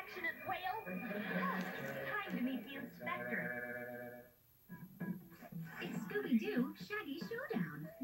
affectionate whale. Time to meet the inspector. It's Scooby-Doo Shaggy Showdown.